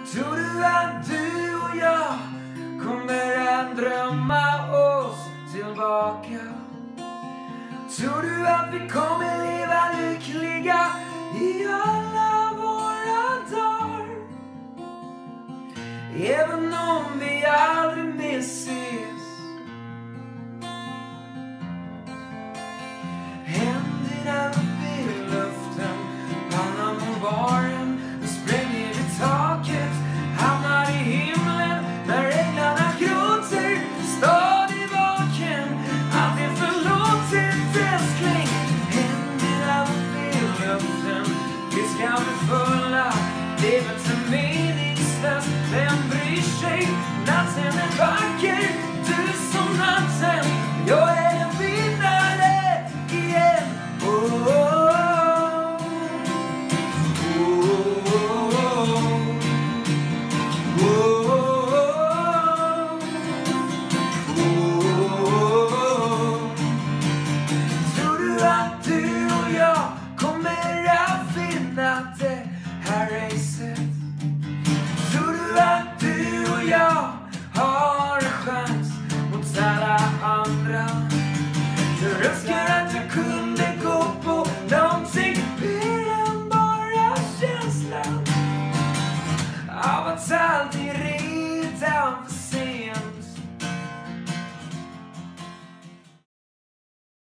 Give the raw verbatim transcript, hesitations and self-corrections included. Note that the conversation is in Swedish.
Tror du att du och jag kommer att drömma oss tillbaka? Tror du att vi kommer leva lyckliga i alla våra dagar? Även om vi aldrig mer ses